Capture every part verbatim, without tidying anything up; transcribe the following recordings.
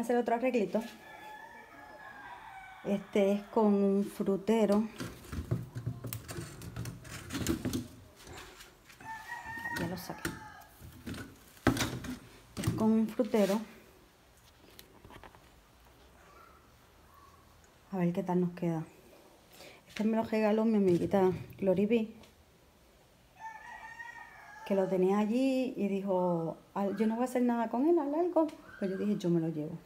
hacer otro arreglito. Este es con un frutero. Ya lo saqué. Es con un frutero. A ver qué tal nos queda. Este me lo regaló mi amiguita Glory B, que lo tenía allí y dijo, yo no voy a hacer nada con él a largo. Pues yo dije, yo me lo llevo.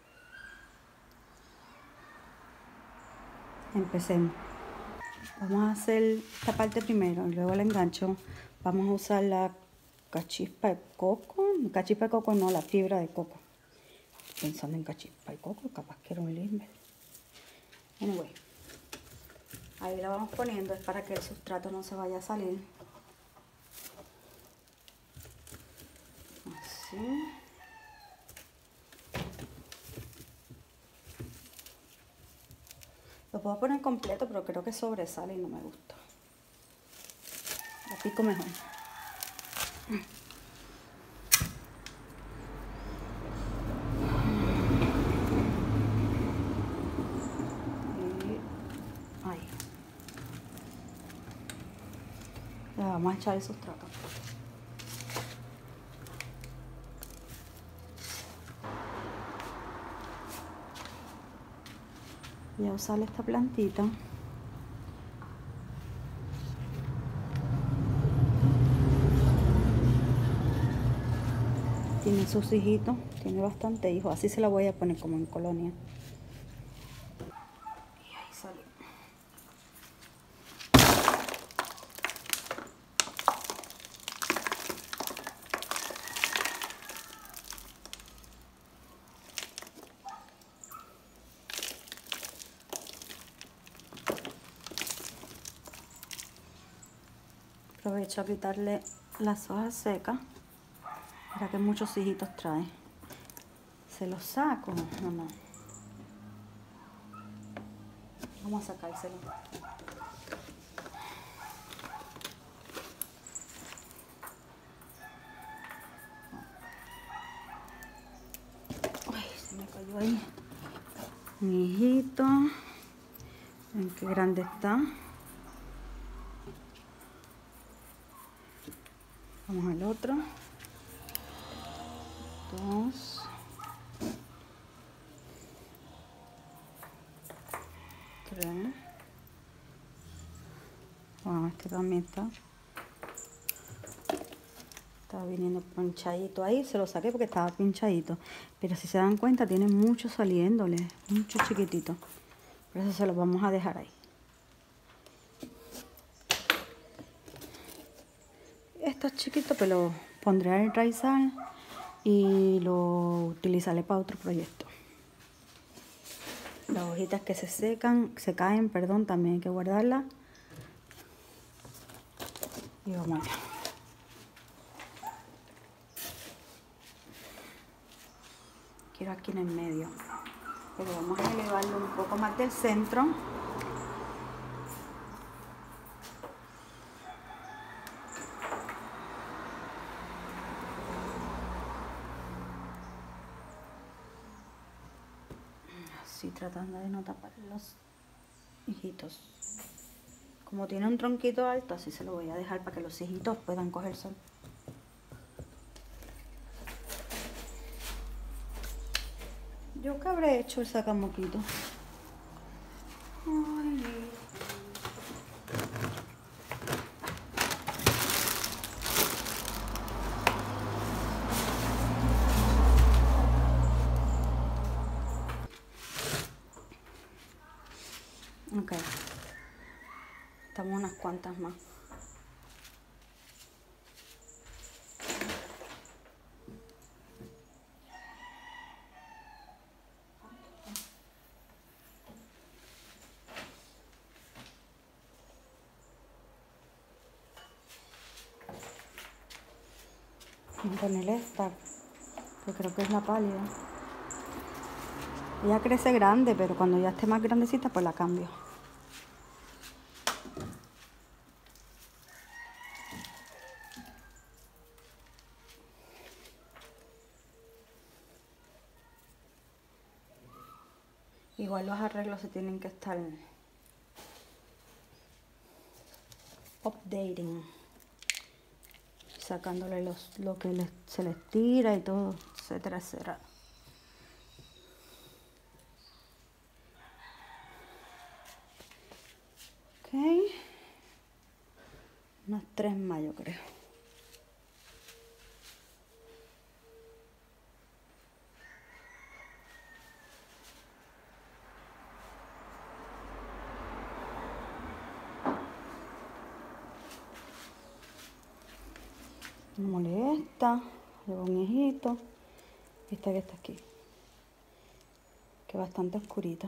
Empecemos. Vamos a hacer esta parte primero y luego el engancho. Vamos a usar la cachispa de coco. Cachispa de coco no, la fibra de coco. Pensando en cachispa de coco, capaz que era un limber. Anyway. Ahí la vamos poniendo, es para que el sustrato no se vaya a salir. Así. Lo puedo poner completo, pero creo que sobresale y no me gusta. Lo pico mejor. Y ahí. Le vamos a echar el sustrato. Voy a usar esta plantita. Tiene sus hijitos, tiene bastante hijos. Así se la voy a poner como en colonia. Y ahí sale. Aprovecho a quitarle las hojas secas. Para que muchos hijitos trae. ¿Se los saco o no? Vamos a sacárselo. Ay, se me cayó ahí. Mi hijito. Ven qué grande está. Vamos al otro. Dos. Tres. Wow, este también está. Estaba viniendo pinchadito ahí. Se lo saqué porque estaba pinchadito. Pero si se dan cuenta, tiene mucho saliéndole. Mucho chiquitito. Por eso se lo vamos a dejar ahí. Esto es chiquito, pero lo pondré a enraizar y lo utilizaré para otro proyecto. Las hojitas que se secan, se caen, perdón, también hay que guardarlas. Y vamos allá. Quiero aquí en el medio. Pero vamos a elevarlo un poco más del centro. Así tratando de no tapar los hijitos. Como tiene un tronquito alto, así se lo voy a dejar para que los hijitos puedan coger sol. Yo que habré hecho el sacamoquito. Ay. Ok. Estamos unas cuantas más. Voy a ponerle esta, que creo que es la pálida. Ella crece grande, pero cuando ya esté más grandecita, pues la cambio. Igual los arreglos se tienen que estar updating, sacándole los, lo que les, se les tira y todo, etcétera, etcétera. Ok, unas tres más yo creo. Me molesta, llevo un hijito, esta que está aquí, que es bastante oscurita.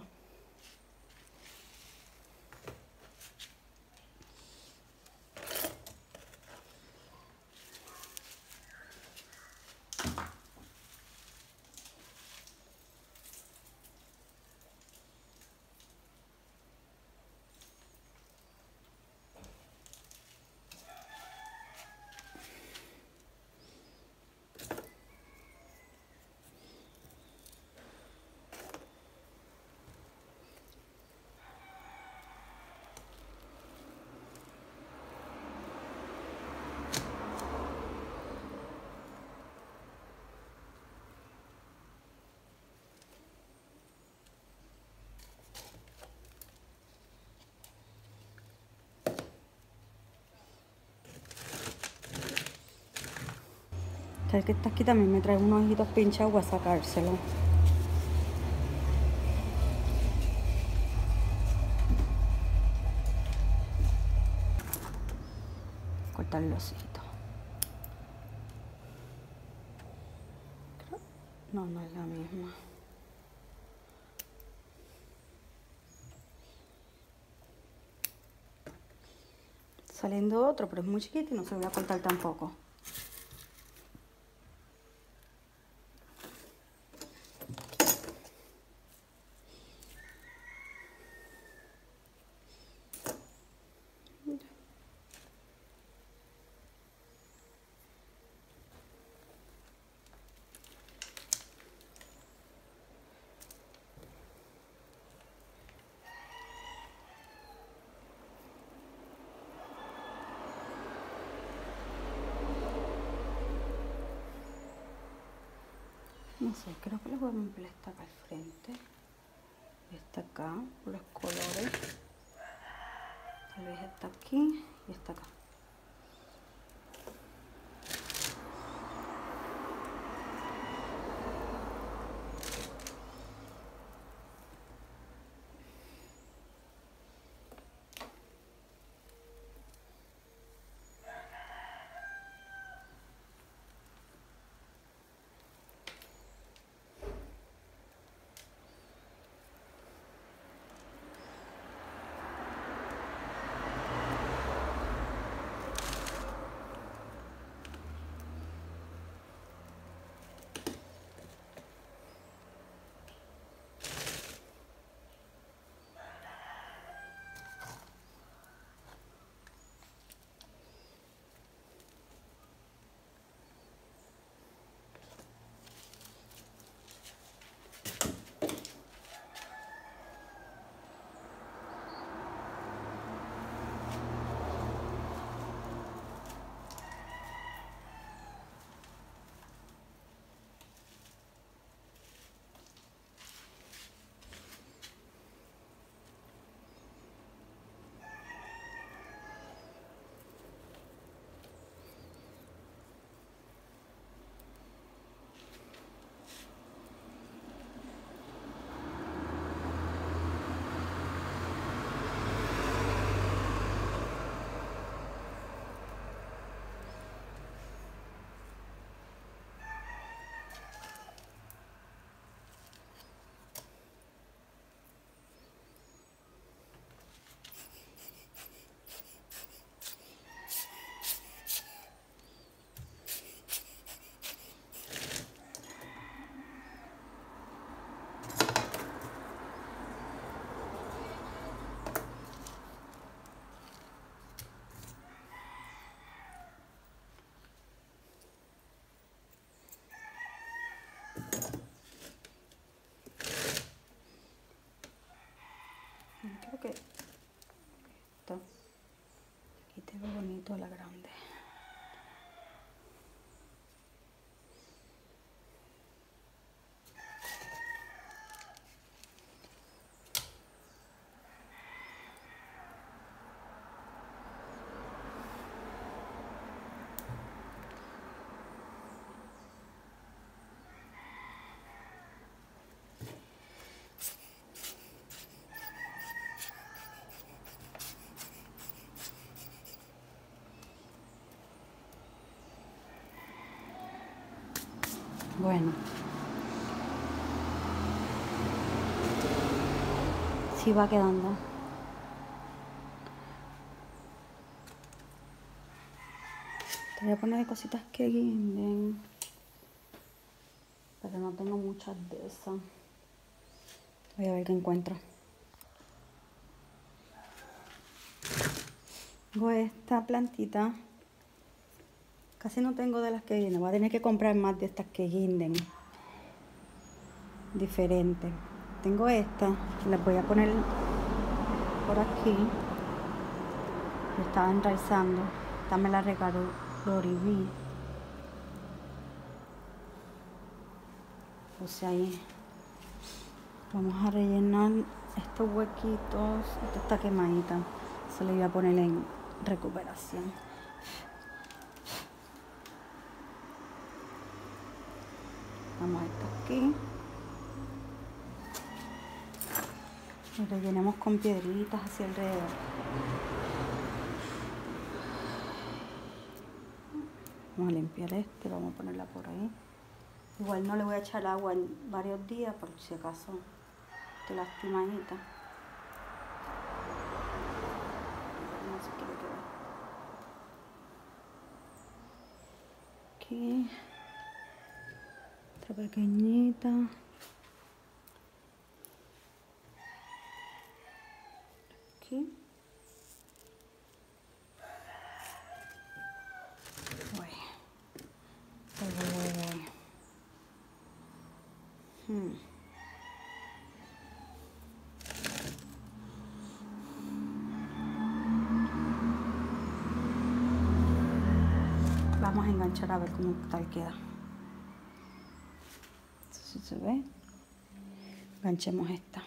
El que está aquí también me trae unos ojitos pinchados, voy a sacárselo. Cortar los ojitos. No, no es la misma. Saliendo otro, pero es muy chiquito y no se lo voy a cortar tampoco. No sé, creo que les voy a poner esta acá al frente. Esta acá, por los colores. Tal vez esta aquí y esta acá. Bueno. Sí va quedando. Te voy a poner cositas que guinden. Pero no tengo muchas de esas. Voy a ver qué encuentro. Tengo esta plantita. Casi no tengo de las que guinden. Voy a tener que comprar más de estas que guinden. Diferentes. Tengo esta. Las voy a poner por aquí. Estaba enraizando. Esta me la regaló Loriví. Puse ahí. Vamos a rellenar estos huequitos. Esta está quemadita. Se le voy a poner en recuperación. Vamos a esto aquí. Y rellenemos con piedritas hacia alrededor. Vamos a limpiar este, vamos a ponerla por ahí. Igual no le voy a echar agua en varios días, por si acaso esté lastimadita. No se quiere quedar. Aquí. Otra pequeñita. Aquí. Hmm. Vamos a enganchar a ver cómo tal queda. Si se ve, enganchemos esta.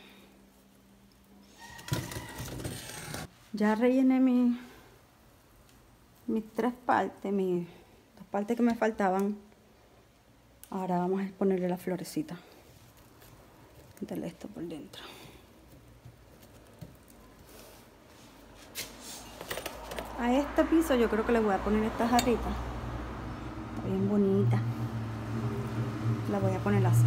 Ya rellené mi, mis tres partes, mis dos partes que me faltaban. Ahora vamos a ponerle la florecita. Meterle esto por dentro. A este piso yo creo que le voy a poner esta jarrita. Está bien bonita. La voy a poner así.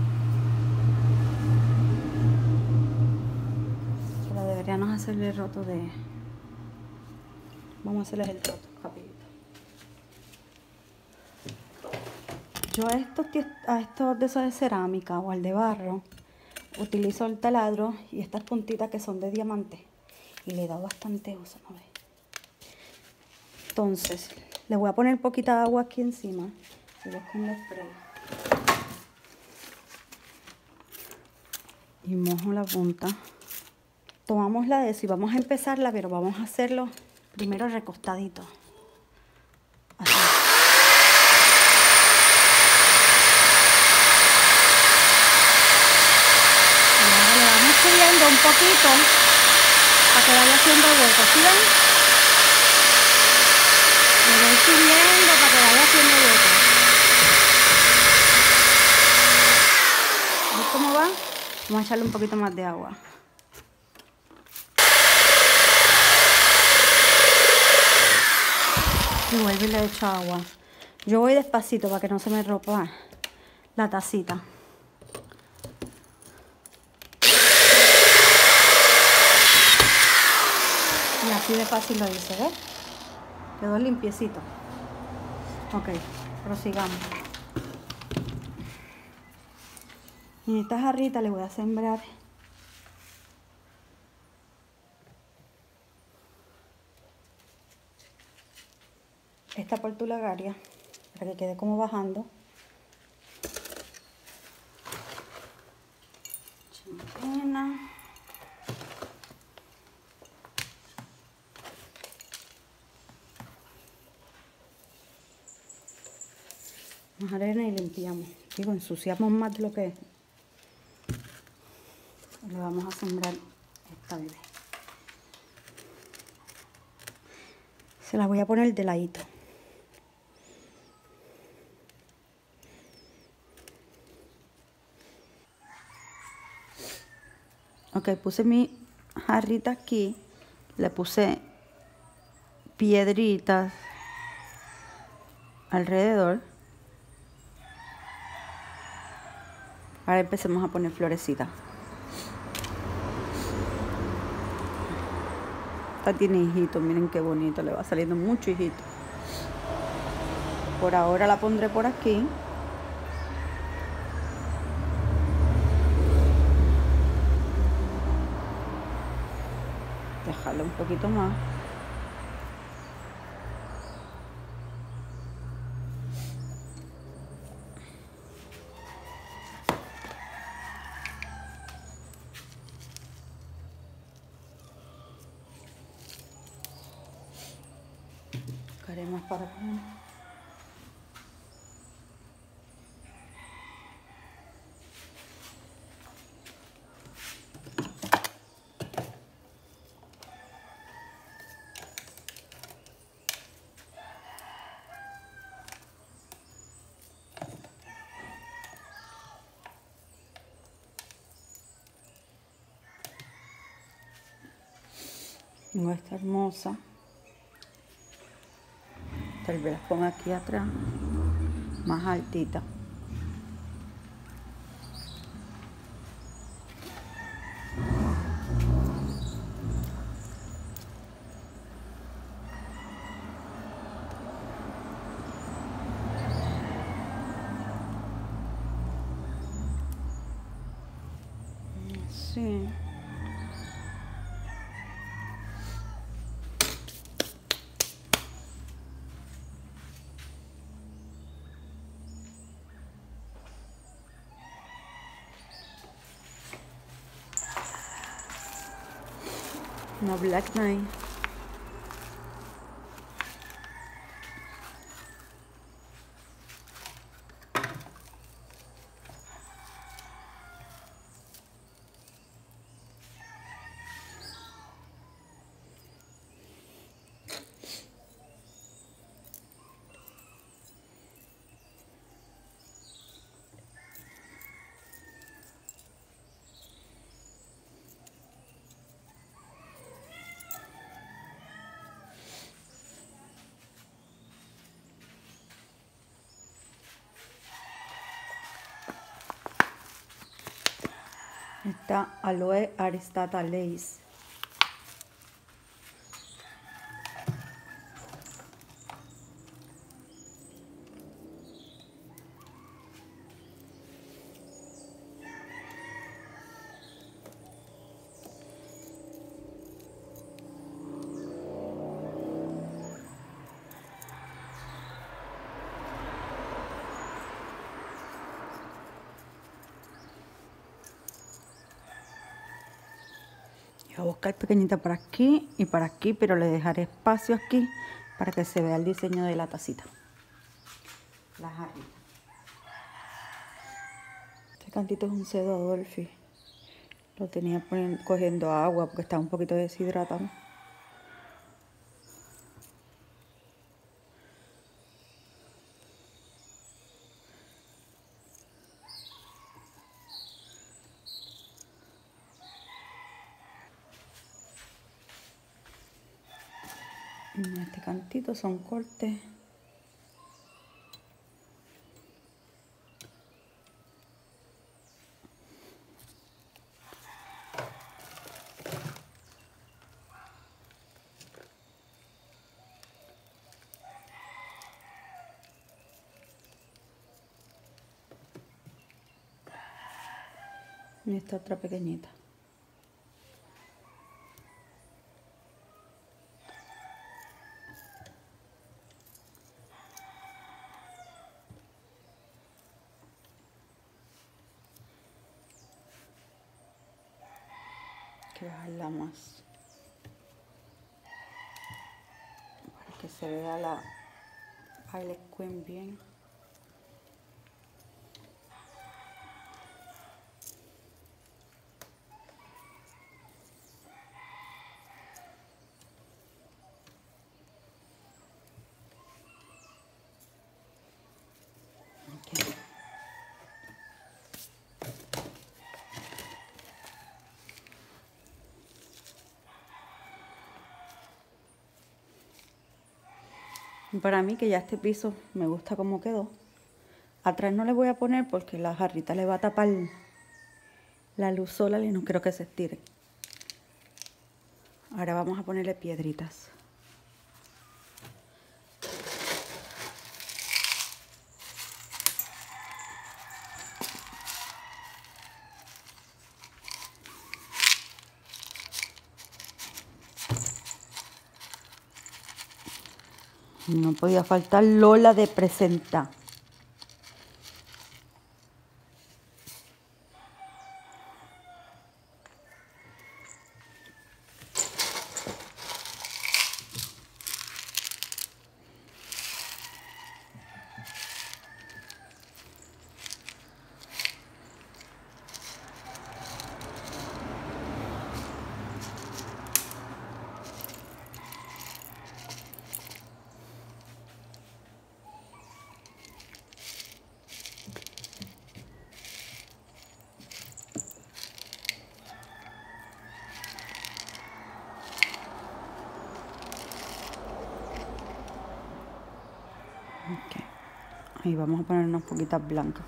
Pero deberíamos hacerle el roto de... Vamos a hacerle el roto rapidito. Yo a estos, a estos de esos de cerámica o al de barro utilizo el taladro y estas puntitas que son de diamante. Y le he dado bastante uso, ¿no ves? Entonces, le voy a poner poquita agua aquí encima. Y lo con el spray. Y mojo la punta. Tomamos la de eso y vamos a empezarla, pero vamos a hacerlo primero recostadito. Así. Y ahora le vamos subiendo un poquito para que vaya haciendo hueco. ¿Sí ven? Le voy subiendo para que vaya haciendo hueco. ¿Ves cómo va? Vamos a echarle un poquito más de agua. Y vuelvo y le echo agua. Yo voy despacito para que no se me rompa la tacita. Y así de fácil lo hice, ¿ves? Quedó limpiecito. Ok, prosigamos. En esta jarrita le voy a sembrar esta portularia para que quede como bajando. Champena. Más arena y limpiamos. Digo, ensuciamos más de lo que es. Le vamos a sembrar esta bebé. Se la voy a poner de ladito. Ok, puse mi jarrita aquí. Le puse piedritas alrededor. Ahora empecemos a poner florecitas. Esta tiene hijitos, miren qué bonito, le va saliendo mucho hijito. Por ahora la pondré por aquí. Dejarlo un poquito más. Buscaré más para acá. Tengo esta hermosa. Tal vez la ponga aquí atrás, más altita. Sí. Una Black Knight. Esta Aloe Aristata Lace. Voy a buscar pequeñita para aquí y para aquí, pero le dejaré espacio aquí para que se vea el diseño de la tacita. La jarrita. Este cantito es un cedo Adolfi. Lo tenía poniendo, cogiendo agua porque estaba un poquito deshidratado. En este cantito son cortes. Y esta otra pequeñita. Hay que bajarla más para que se vea la Violet Queen bien. Okay. Para mí que ya este piso me gusta como quedó, Atrás no le voy a poner porque la jarrita le va a tapar la luz solar y no quiero que se estire. Ahora vamos a ponerle piedritas. No podía faltar Lola de presentar. Okay. Ahí vamos a poner unas poquitas blancas.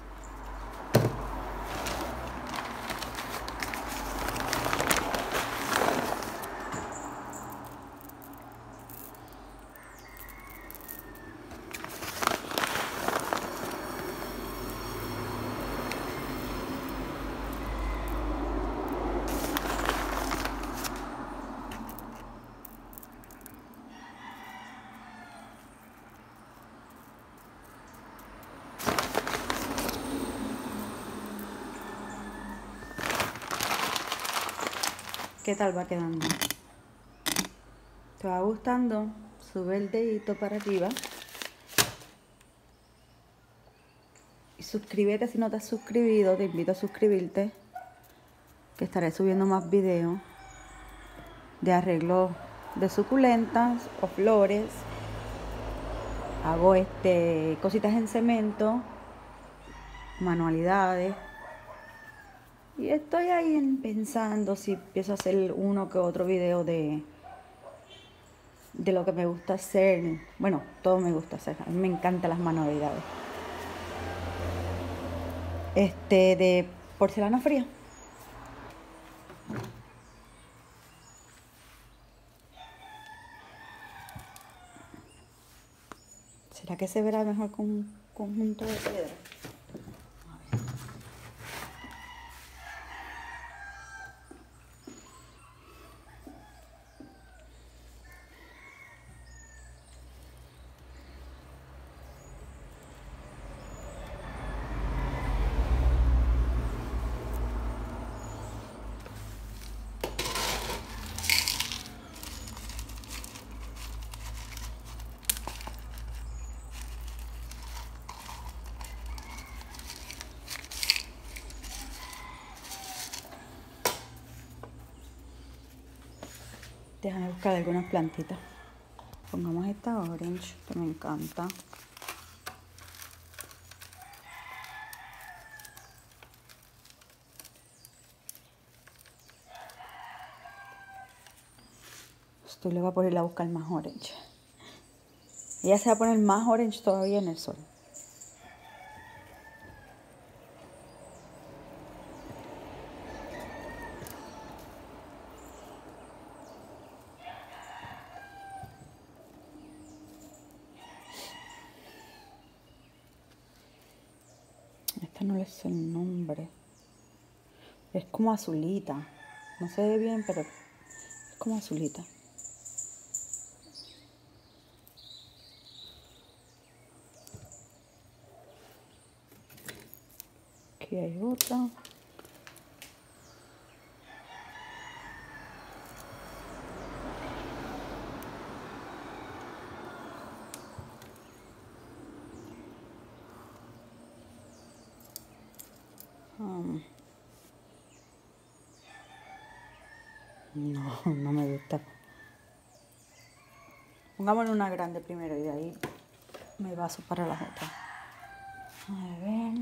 ¿Qué tal va quedando? ¿Te va gustando? Sube el dedito para arriba. Y suscríbete si no te has suscribido. Te invito a suscribirte. Que estaré subiendo más videos de arreglo de suculentas o flores. Hago este cositas en cemento. Manualidades. Y estoy ahí en, pensando si empiezo a hacer uno que otro video de, de lo que me gusta hacer. Bueno, todo me gusta hacer. A mí me encantan las manualidades. Este, de porcelana fría. ¿Será que se verá mejor con un conjunto de piedra? Déjame buscar algunas plantitas. Pongamos esta orange que me encanta. Esto le voy a poner a buscar más orange. Ella se va a poner más orange todavía en el sol. Esta no le sé el nombre. Es como azulita. No se ve bien, pero es como azulita. Aquí hay otra. Um, no, no me gusta. Pongámosle una grande primero y de ahí me paso para las otras. A ver.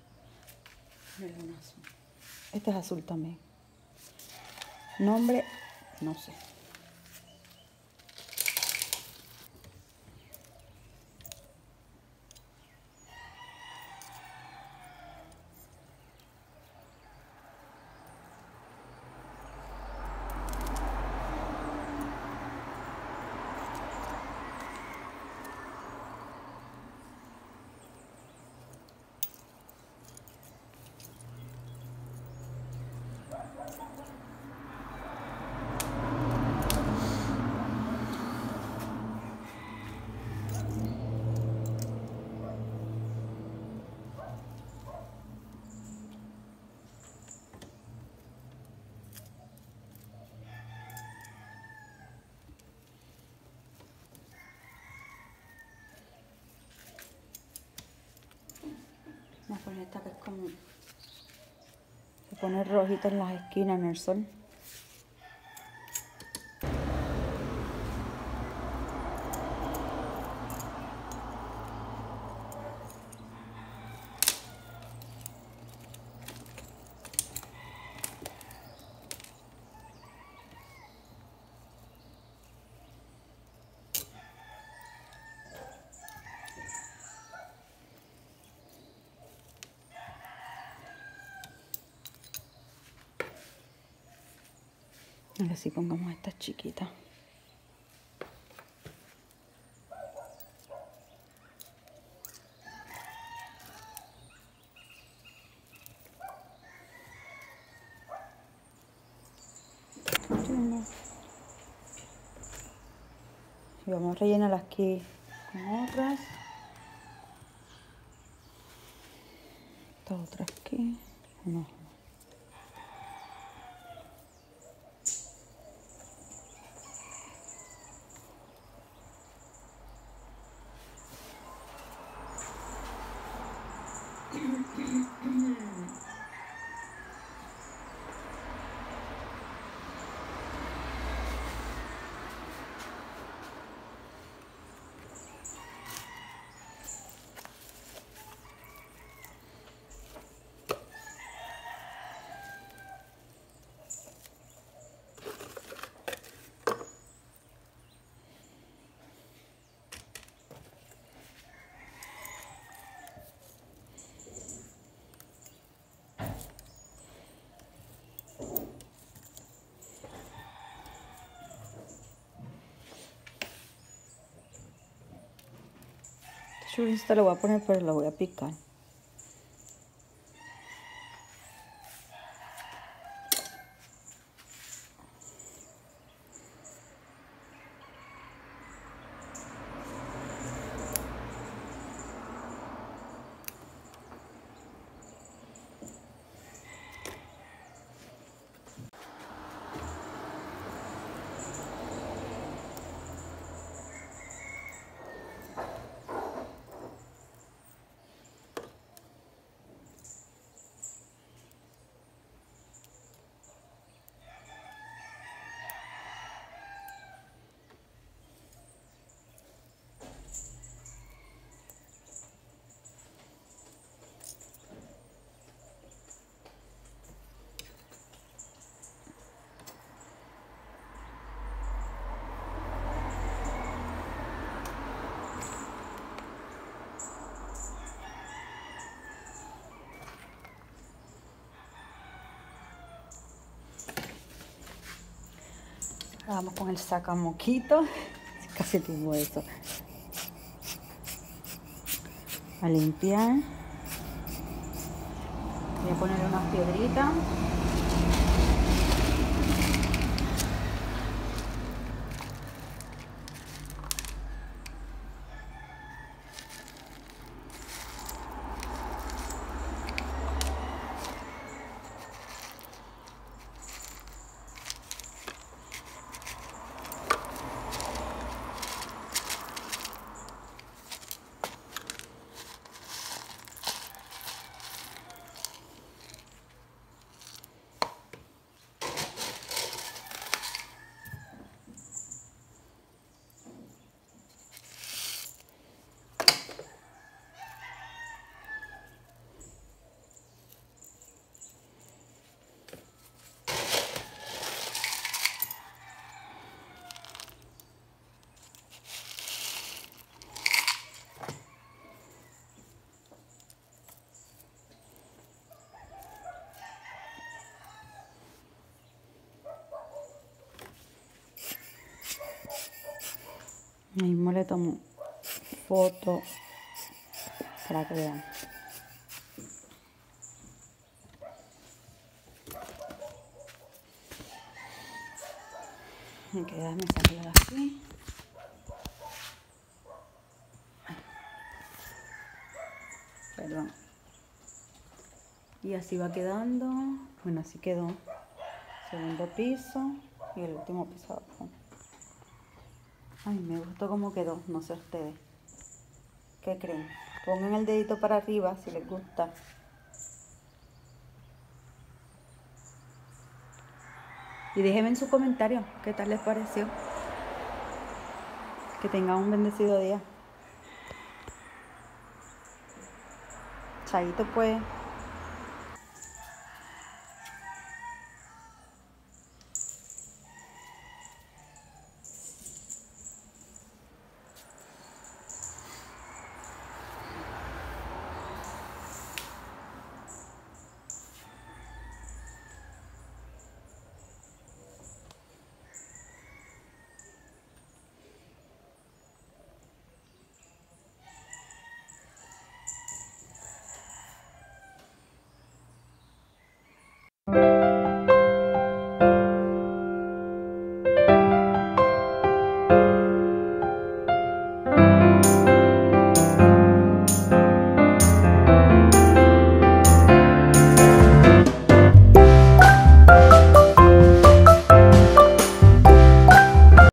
Este es azul también. Nombre, no sé. Vamos a poner esta que es como... se pone rojita en las esquinas en el sol. Ahora sí pongamos estas chiquitas. Y vamos a rellenarlas aquí con otras. Esta otra aquí. No. Esta lo voy a poner, pero lo voy a picar. Vamos con el sacamoquito. Casi tuvo eso. A limpiar. Voy a ponerle unas piedritas. Mismo le tomo foto para que vean. Ok, déjame sacarlo de aquí. Perdón. Y así va quedando. Bueno, así quedó. Segundo piso y el último piso abajo. Ay, me gustó cómo quedó, no sé ustedes. ¿Qué creen? Pongan el dedito para arriba si les gusta. Y déjenme en sus comentarios qué tal les pareció. Que tengan un bendecido día. Chaito pues.